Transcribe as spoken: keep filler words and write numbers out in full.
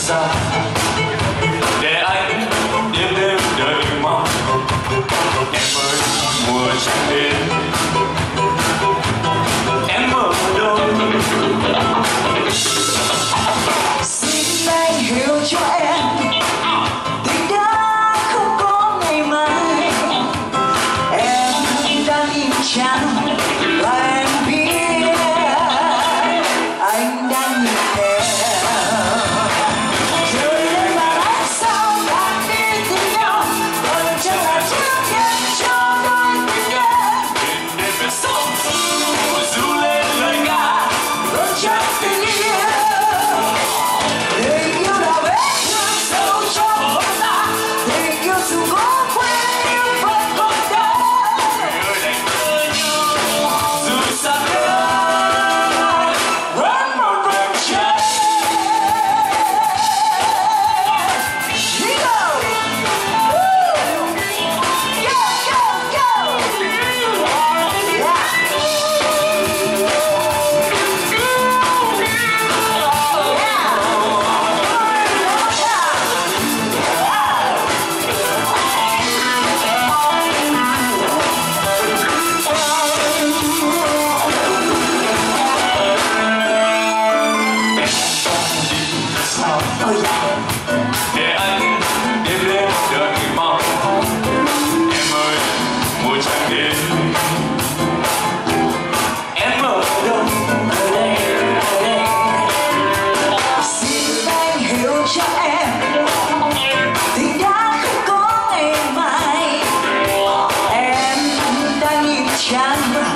xa để anh đêm đêm đợi mong. Em ơi mùa chẳng đến em ở đâu? Xin anh hiểu cho em tình đã không có ngày mai. Em đang im lặng và em biết anh đang nhìn em. Rồi lên mà lẽ sao ta đi tìm nhau, còn chẳng là trước nhân cho đôi tình em. Đêm đêm về sông du lên lời ca Còn chắc tình yêu, tình yêu là vết thương sâu trong lòng ta. Tình yêu dù có quên nhưng vẫn còn đây. người đánh nhớ nhau dù xa cách. Vẫn một vòng trái. Here we go. Woo. Go, go, go. Sao để anh đêm đêm đợi mong. Em ơi mùa chẳng đến em ở đâu? Ở đây, ở đây. Xin anh hiểu cho em tình đã không có ngày mai. Em đang nhìn tràn